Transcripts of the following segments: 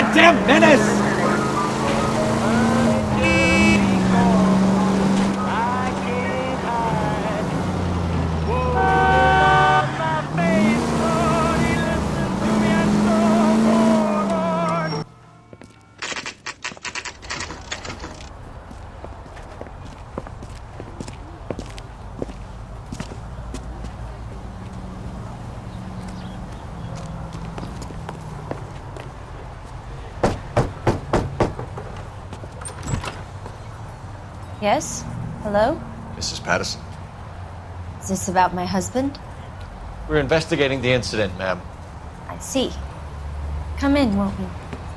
goddamn menace! Yes? Hello? Mrs. Patterson. Is this about my husband? We're investigating the incident, ma'am. I see. Come in, won't you?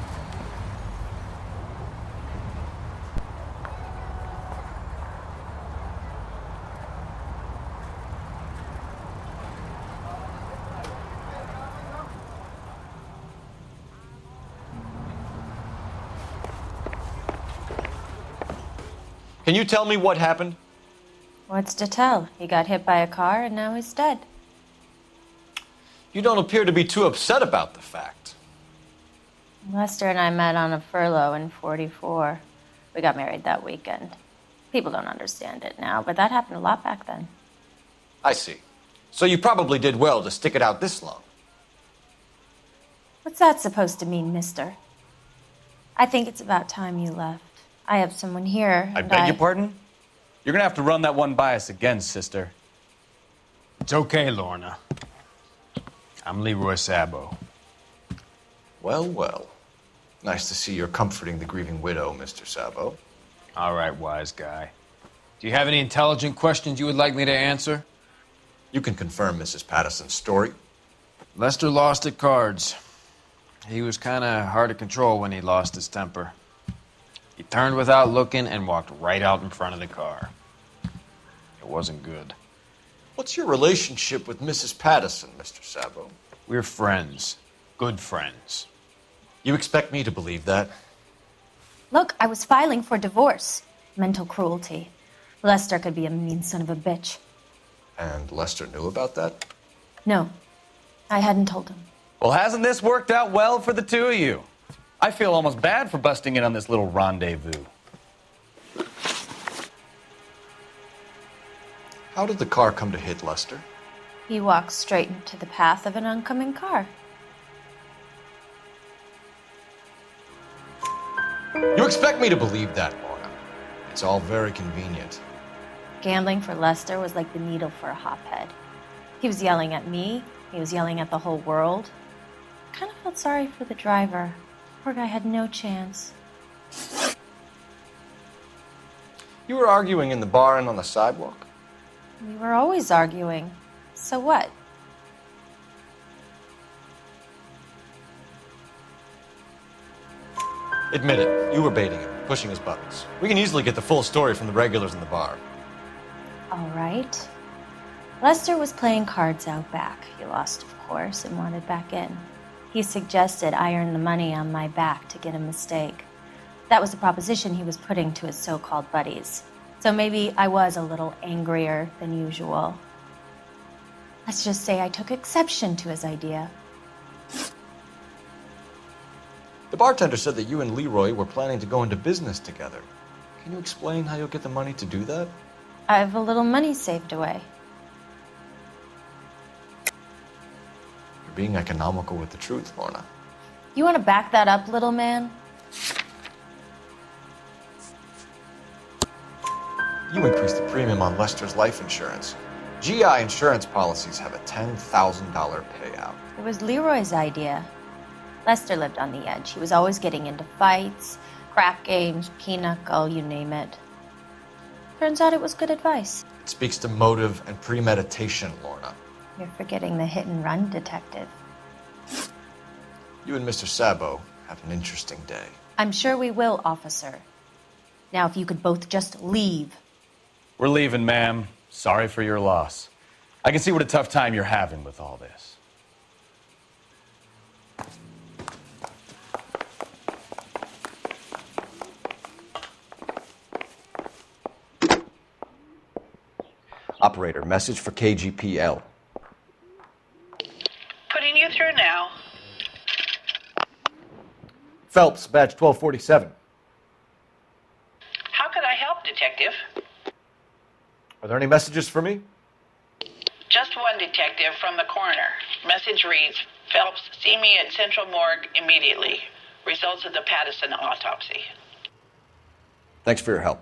Can you tell me what happened? What's to tell? He got hit by a car and now he's dead. You don't appear to be too upset about the fact. Lester and I met on a furlough in '44. We got married that weekend. People don't understand it now, but that happened a lot back then. I see. So you probably did well to stick it out this long. What's that supposed to mean, mister? I think it's about time you left. I have someone here. I beg your pardon? You're gonna have to run that one by us again, sister. It's okay, Lorna. I'm Leroy Sabo. Well, well. Nice to see you're comforting the grieving widow, Mr. Sabo. All right, wise guy. Do you have any intelligent questions you would like me to answer? You can confirm Mrs. Patterson's story. Lester lost at cards. He was kind of hard to control when he lost his temper. He turned without looking and walked right out in front of the car. It wasn't good. What's your relationship with Mrs. Patterson, Mr. Sabo? We're friends. Good friends. You expect me to believe that? Look, I was filing for divorce. Mental cruelty. Lester could be a mean son of a bitch. And Lester knew about that? No, I hadn't told him. Well, hasn't this worked out well for the two of you? I feel almost bad for busting in on this little rendezvous. How did the car come to hit Lester? He walked straight into the path of an oncoming car. You expect me to believe that, Lorna? It's all very convenient. Gambling for Lester was like the needle for a hophead. He was yelling at me. He was yelling at the whole world. I kind of felt sorry for the driver. Poor guy had no chance. You were arguing in the bar and on the sidewalk? We were always arguing. So what? Admit it, you were baiting him, pushing his buttons. We can easily get the full story from the regulars in the bar. All right. Lester was playing cards out back. He lost, of course, and wanted back in. He suggested I earn the money on my back to get a mistake. That was the proposition he was putting to his so-called buddies. So maybe I was a little angrier than usual. Let's just say I took exception to his idea. The bartender said that you and Leroy were planning to go into business together. Can you explain how you'll get the money to do that? I have a little money saved away. You're being economical with the truth, Lorna. You want to back that up, little man? You increased the premium on Lester's life insurance. GI insurance policies have a $10,000 payout. It was Leroy's idea. Lester lived on the edge. He was always getting into fights, crap games, pinochle, you name it. Turns out it was good advice. It speaks to motive and premeditation, Lorna. You're forgetting the hit-and-run detective. You and Mr. Sabo have an interesting day. I'm sure we will, officer. Now, if you could both just leave. We're leaving, ma'am. Sorry for your loss. I can see what a tough time you're having with all this. Operator, message for KGPL. Putting you through now. Phelps, badge 1247. How could I help, Detective? Are there any messages for me? Just one, Detective, from the coroner. Message reads, Phelps, see me at Central Morgue immediately. Results of the Pattison autopsy. Thanks for your help.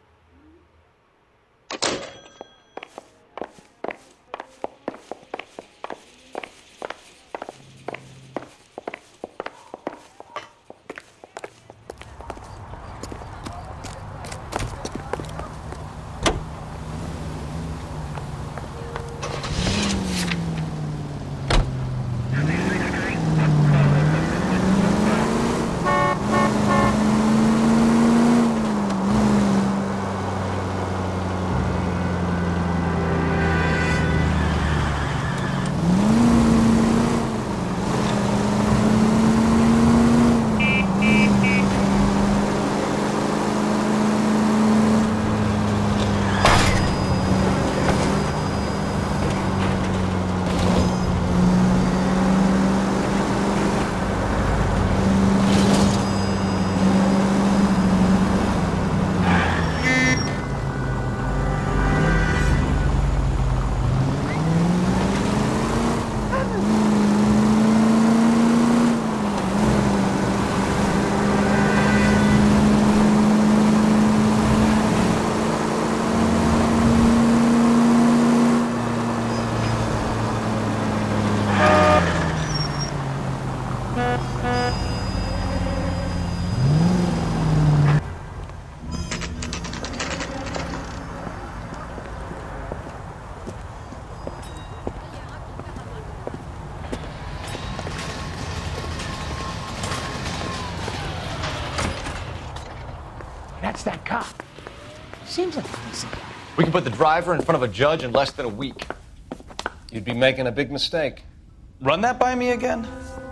That's that cop. Seems like a decent guy. We can put the driver in front of a judge in less than a week. You'd be making a big mistake. Run that by me again?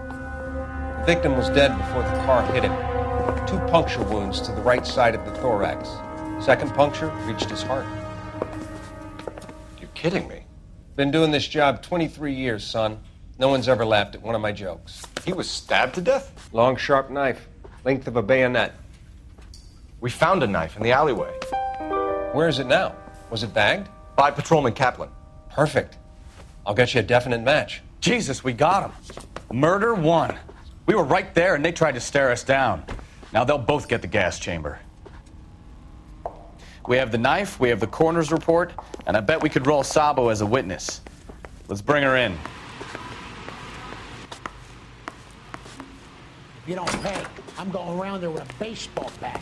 The victim was dead before the car hit him. 2 puncture wounds to the right side of the thorax. Second puncture reached his heart. You're kidding me. Been doing this job 23 years, son. No one's ever laughed at one of my jokes. He was stabbed to death? Long, sharp knife, length of a bayonet. We found a knife in the alleyway. Where is it now? Was it bagged? By Patrolman Kaplan. Perfect. I'll get you a definite match. Jesus, we got him. Murder 1. We were right there and they tried to stare us down. Now they'll both get the gas chamber. We have the knife, we have the coroner's report, and I bet we could roll Sabo as a witness. Let's bring her in. If you don't pay, I'm going around there with a baseball bat.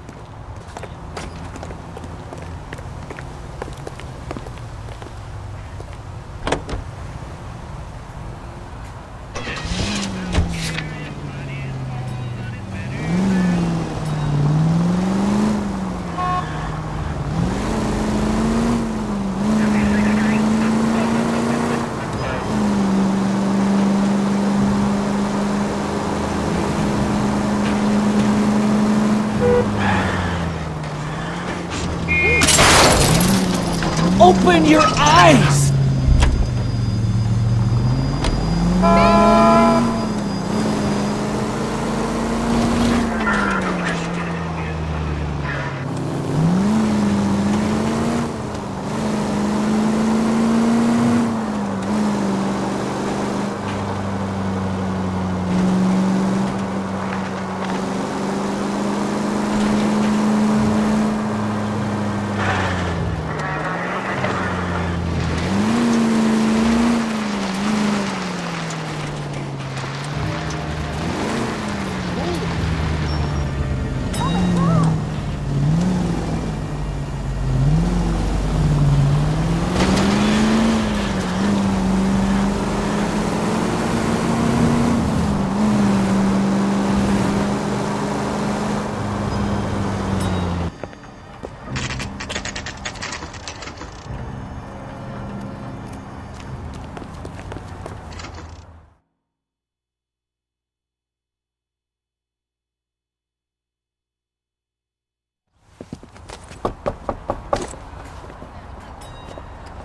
Open your eyes!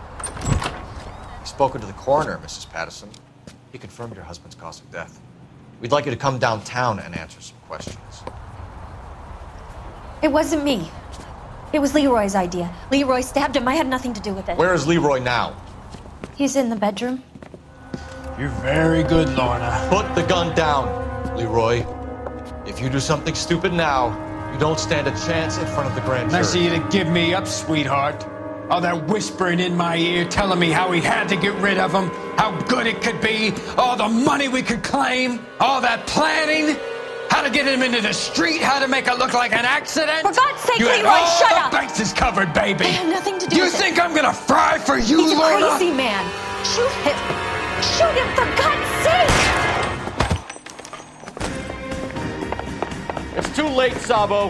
Spoken to the coroner, Mrs. Pattison. He confirmed your husband's cause of death. We'd like you to come downtown and answer some questions. It wasn't me. It was Leroy's idea. Leroy stabbed him. I had nothing to do with it. Where is Leroy now? He's in the bedroom. You're very good, Lorna. Put the gun down, Leroy. If you do something stupid now, you don't stand a chance in front of the grand jury. Nice of you to give me up, sweetheart. All that whispering in my ear telling me how we had to get rid of him, how good it could be, all the money we could claim, all that planning, how to get him into the street, how to make it look like an accident. For God's sake, you Leroy, had all shut the up! bases covered, baby. I had nothing to do You with it. think I'm gonna fry for you, He's a Lorna? crazy man. Shoot him. Shoot him, for God's sake! It's too late, Sabo.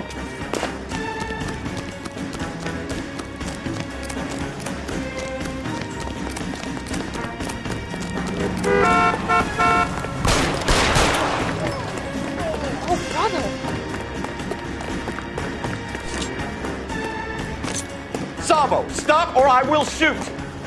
Oh, brother. Sabo, stop or I will shoot.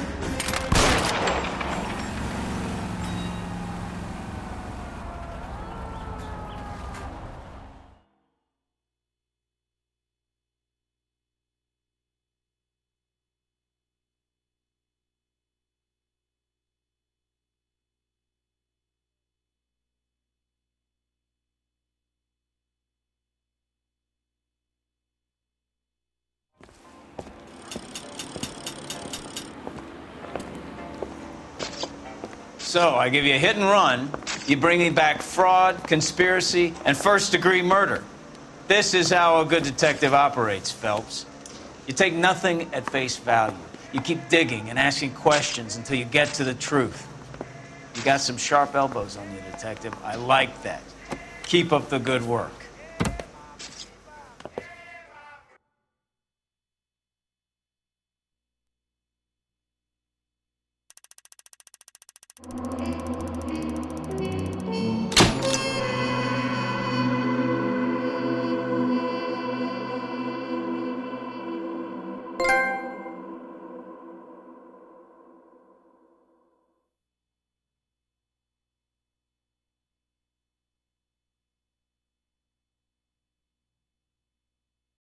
So, I give you a hit and run, you bring me back fraud, conspiracy, and first-degree murder. This is how a good detective operates, Phelps. You take nothing at face value. You keep digging and asking questions until you get to the truth. You got some sharp elbows on you, detective. I like that. Keep up the good work.